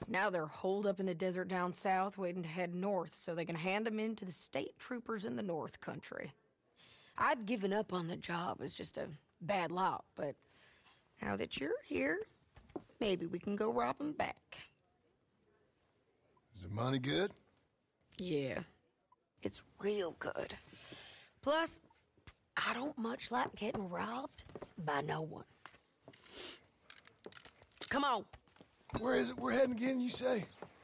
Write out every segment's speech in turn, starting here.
Now they're holed up in the desert down south, waiting to head north so they can hand them in to the state troopers in the North Country. I'd given up on the job as just a bad lot, but now that you're here, maybe we can go rob them back. Is the money good? Yeah, it's real good. Plus, I don't much like getting robbed by no one. Come on. Where is it we're heading again, you say?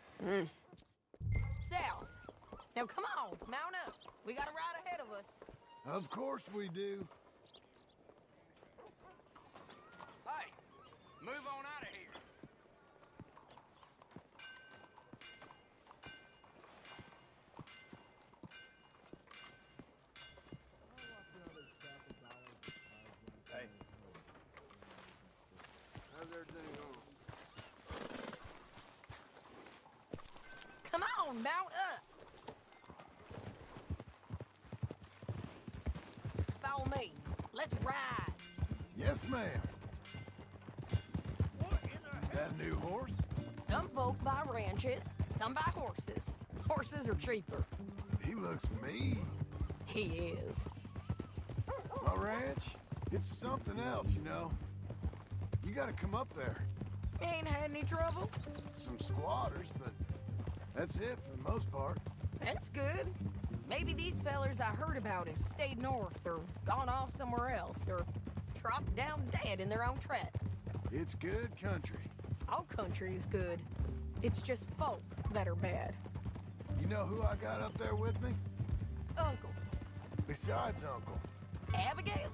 South. Now come on, mount up. We got a ride ahead of us. Of course we do. Hey, move on out of here. Hey. How's everything going? Come on, mount up. Follow me. Let's ride. Yes, ma'am. That a new horse? Some folk buy ranches, some buy horses. Horses are cheaper. He looks mean. He is. My ranch, it's something else, you know. You gotta come up there. Ain't had any trouble? Some squatters, but that's it for the most part. That's good. Maybe these fellers I heard about have stayed north or gone off somewhere else or dropped down dead in their own tracks. It's good country. All country is good. It's just folk that are bad. You know who I got up there with me? Uncle. Besides Uncle. Abigail?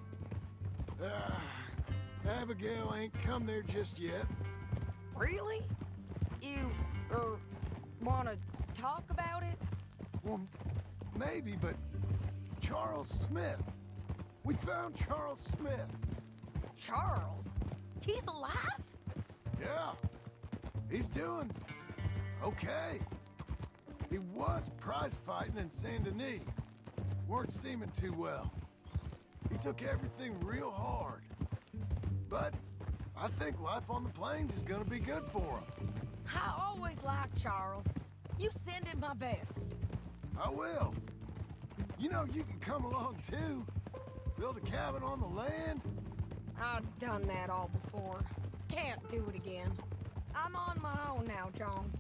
Abigail ain't come there just yet. Really? You, wanna talk about it? Well, maybe, but Charles Smith. We found Charles Smith. Charles? He's alive? Yeah. He's doing okay. He was prize fighting in Saint Denis. Weren't seeming too well. He took everything real hard. But I think life on the plains is gonna be good for him. I always liked Charles. You send him my best. I will. You know, you can come along too. Build a cabin on the land. I've done that all before. Can't do it again. I'm on my own now, John.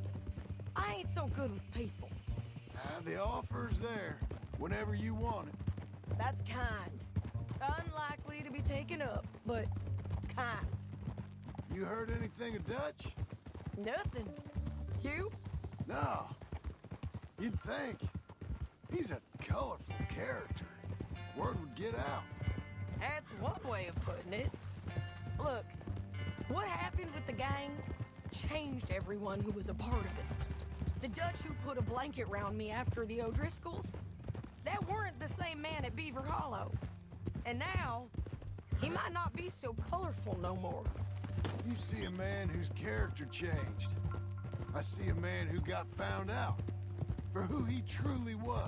I ain't so good with people. The offer's there, whenever you want it. That's kind. Unlikely to be taken up, but kind. You heard anything of Dutch? Nothing. You? No. You'd think. He's a colorful character. Word would get out. That's one way of putting it. Look, what happened with the gang changed everyone who was a part of it. The Dutch who put a blanket round me after the O'Driscolls, that weren't the same man at Beaver Hollow. And now, he might not be so colorful no more. You see a man whose character changed. I see a man who got found out for who he truly was.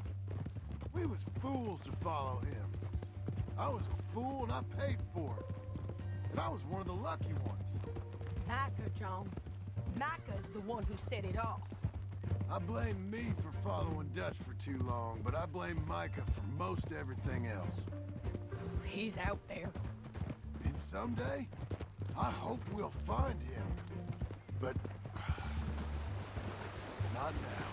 We was fools to follow him. I was a fool and I paid for it. And I was one of the lucky ones. Micah, John. Micah's the one who set it off. I blame me for following Dutch for too long, but I blame Micah for most everything else. He's out there. And someday, I hope we'll find him. But not now.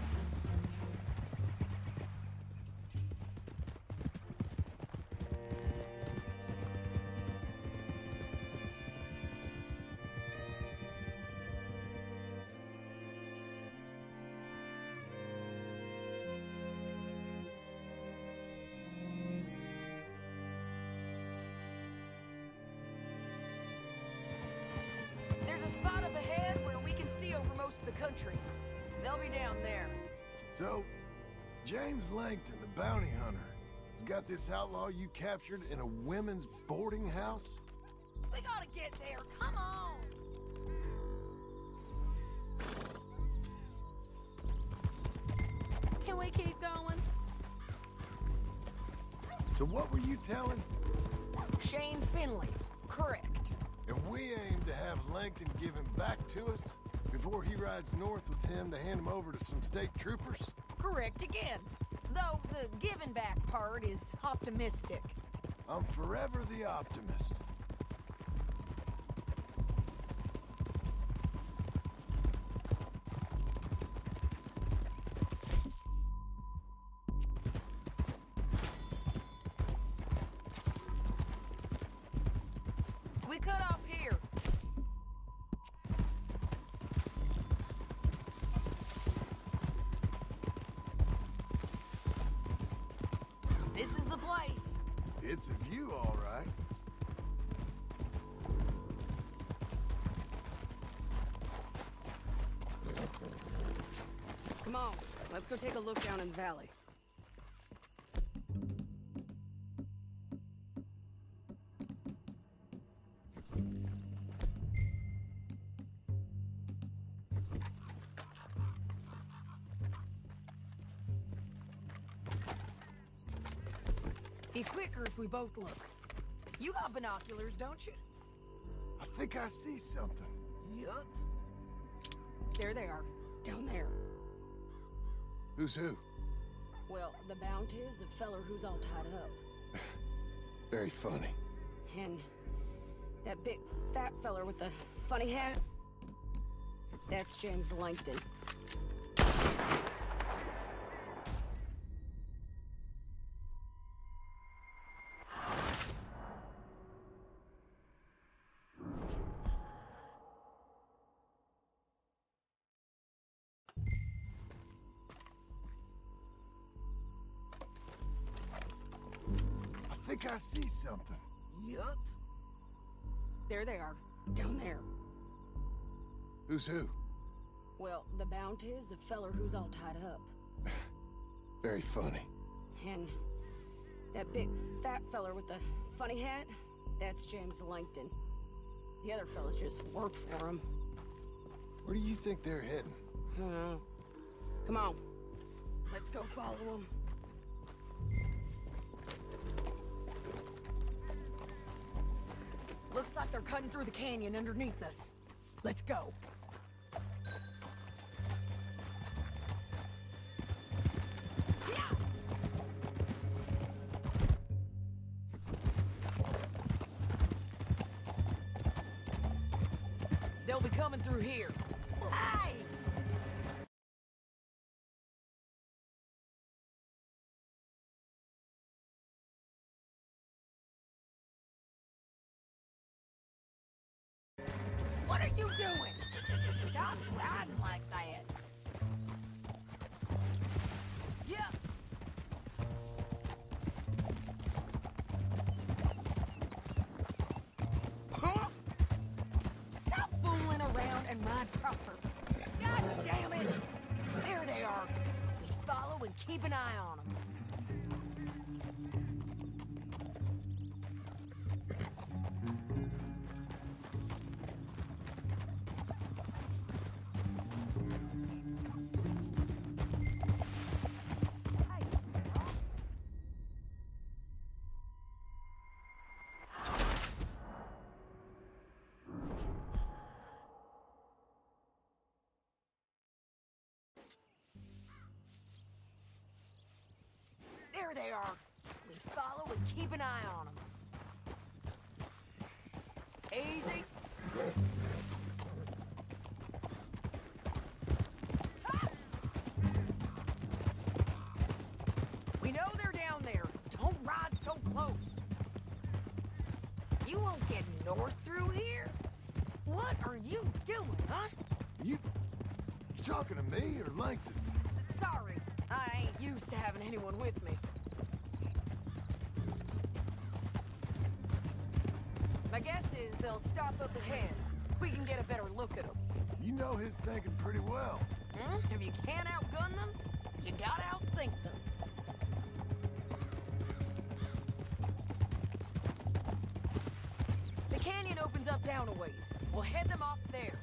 There's a spot up ahead where we can see over most of the country. They'll be down there. So, James Langton, the bounty hunter, has got this outlaw you captured in a women's boarding house? We gotta get there. Come on. Can we keep going? So what were you telling? Shane Finley. Correct. And we aim to have Langton give him back to us? Before he rides north with him to hand him over to some state troopers? Correct again. Though the giving back part is optimistic. I'm forever the optimist. We cut off here. This is the place. It's a view, all right. Come on, let's go take a look down in the valley. Be quicker if we both look. You got binoculars, don't you? I think I see something. Yup. There they are. Down there. Who's who? Well, the Bounty is the feller who's all tied up. Very funny. And that big fat feller with the funny hat, that's James Langton. I think I see something. Yup. There they are. Down there. Who's who? Well, the Bounty is the feller who's all tied up. Very funny. And that big fat feller with the funny hat, that's James Langton. The other fellas just worked for him. Where do you think they're heading? Come on. Let's go follow them. Looks like they're cutting through the canyon underneath us. Let's go. Yeah! They'll be coming through here. Hey! What are you doing? Stop riding like that. Yeah. Huh? Stop fooling around and ride proper. God damn it! There they are. Just follow and keep an eye on them. There they are. Just follow and keep an eye on them. Easy. Ah! We know they're down there. Don't ride so close. You won't get north through here? What are you doing, huh? You talking to me or Langton? Sorry, I ain't used to having anyone with me. My guess is they'll stop up ahead. We can get a better look at them. You know his thinking pretty well. If you can't outgun them, you gotta outthink them. The canyon opens up down a ways. We'll head them off there.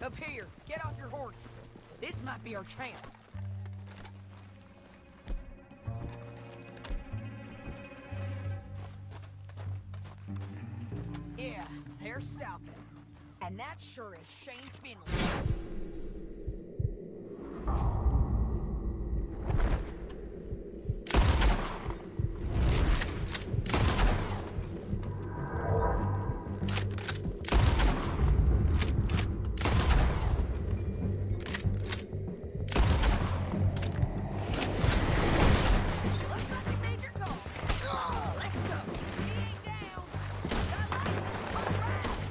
Up here, get off your horse. This might be our chance. Yeah, they're stopping. And that sure is Shane Finley.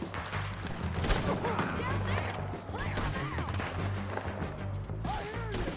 I hear you!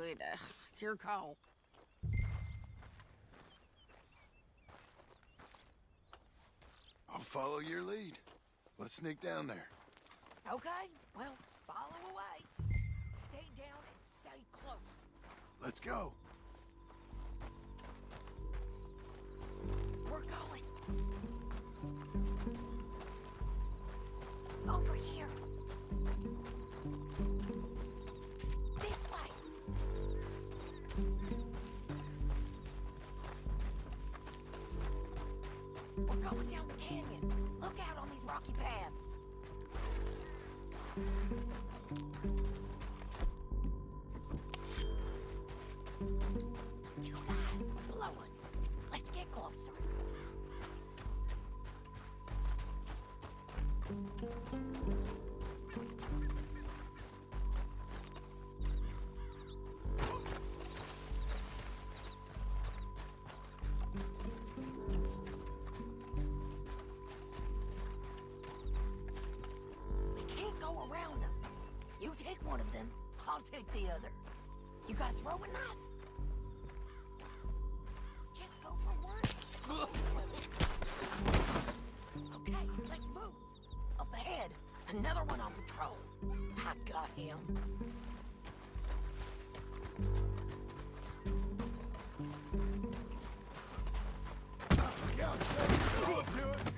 it. It's your call. I'll follow your lead. Let's sneak down there. Okay, well, follow away. Stay down and stay close. Let's go. We're going. Over here. This way. We're going down the canyon. Look out on these rocky paths. Two guys below us. Let's get closer. We can't go around them. You take one of them, I'll take the other. You got a throwing knife? Just go for one. Okay, let's move. Up ahead, another one on patrol. I got him. Look out, Shane. Go to it.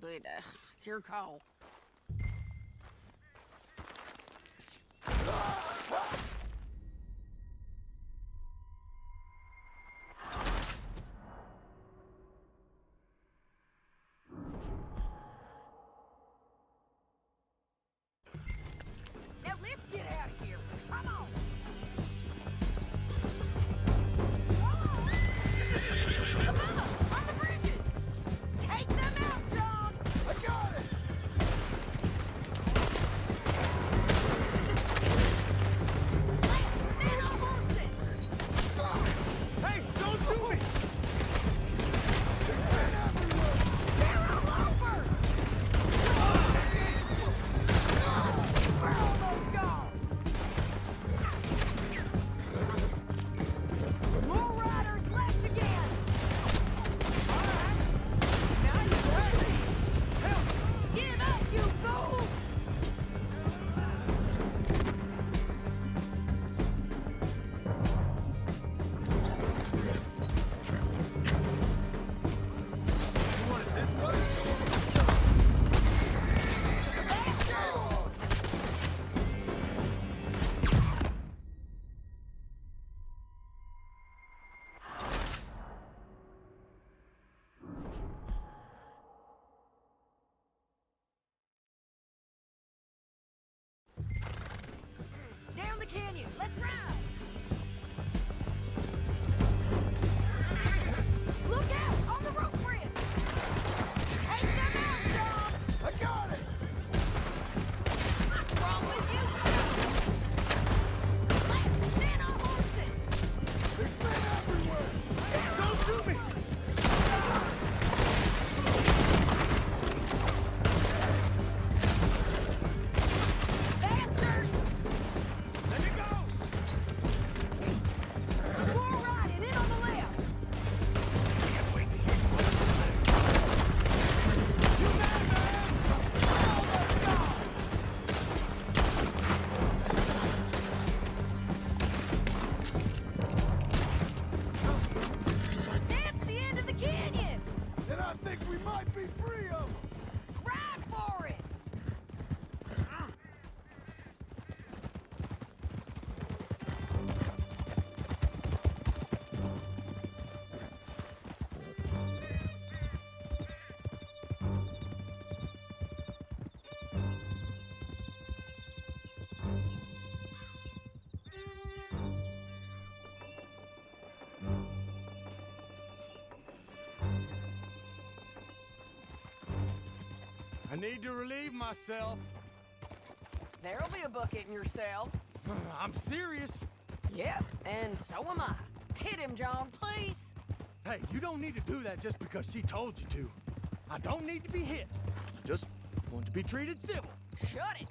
it. It's your call. Now let's get out of here. Come on. Above us, on the bridges. Take them out, John. I got it! Men on horses. Hey, don't do me! There's men everywhere! They're all over. We're almost gone. More riders left again. All right. Now you're ready. Help. Give up, you fools. You want it this way? Down the canyon. Let's ride. Look out on the rope bridge. Take them out, John. I got it! What's wrong with you? Men on horses. There's men everywhere! Don't shoot me! Bastards. Let it go! More riding in on the left. Can't wait to hear you on the list. You mad, man? That's the end of the canyon. And I think we might be free of them! Ride for it. I need to relieve myself. There'll be a bucket in your cell. I'm serious. Yep, and so am I. Hit him, John, please. Hey, you don't need to do that just because she told you to. I don't need to be hit. I just want to be treated civil. Shut it.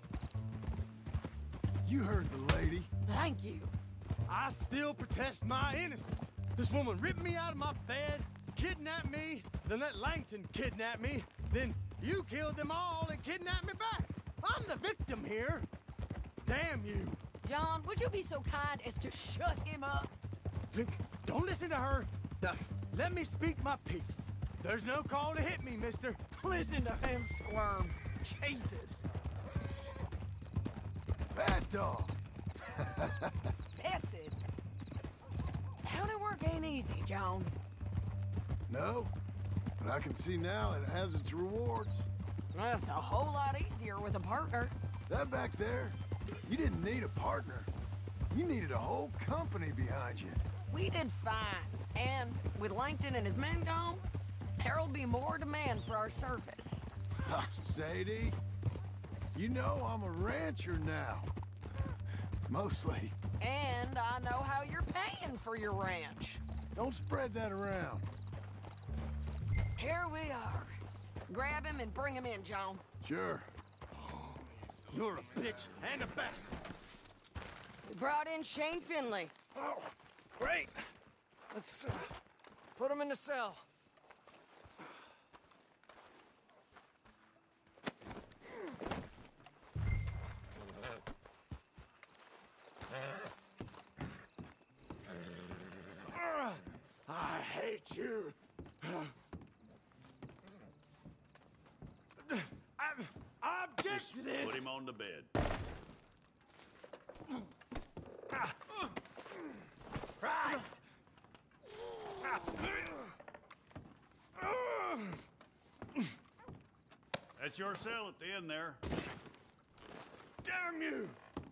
You heard the lady. Thank you. I still protest my innocence. This woman ripped me out of my bed, kidnapped me, then let Langton kidnap me, then you killed them all and kidnapped me back. I'm the victim here. Damn you. John, would you be so kind as to shut him up? Don't listen to her. Let me speak my piece. There's no call to hit me, mister. Listen to him squirm. Jesus. Bad dog. That's it. County work ain't easy, John. No, but I can see now it has its rewards. That's a whole lot easier with a partner. That back there, you didn't need a partner. You needed a whole company behind you. We did fine. And with Langton and his men gone, there'll be more demand for our service. Sadie, you know I'm a rancher now. Mostly. And I know how you're paying for your ranch. Don't spread that around. Here we are. Grab him and bring him in, John. Sure. You're a bitch and a bastard. We brought in Shane Finley. Oh, great. Let's put him in the cell. I hate you. Christ! That's your cell at the end there. Damn you!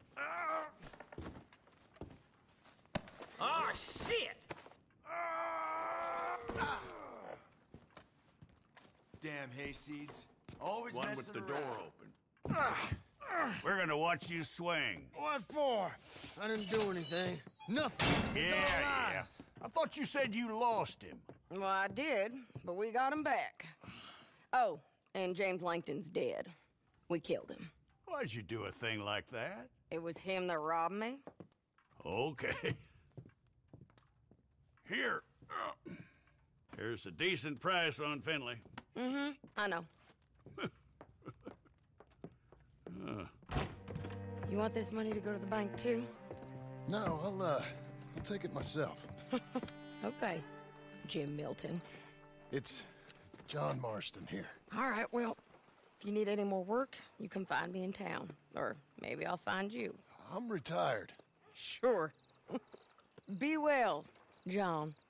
Oh, shit! Damn hayseeds. Always One messing with the around. door open. We're gonna watch you swing. What for? I didn't do anything. Nothing. Yeah. I thought you said you lost him. Well, I did, but we got him back. Oh, and James Langton's dead. We killed him. Why'd you do a thing like that? It was him that robbed me. Okay. Here. Here's a decent price on Finley. I know. You want this money to go to the bank, too? No, I'll take it myself. Okay, Jim Milton. It's John Marston here. All right, well, if you need any more work, you can find me in town. Or maybe I'll find you. I'm retired. Sure. Be well, John.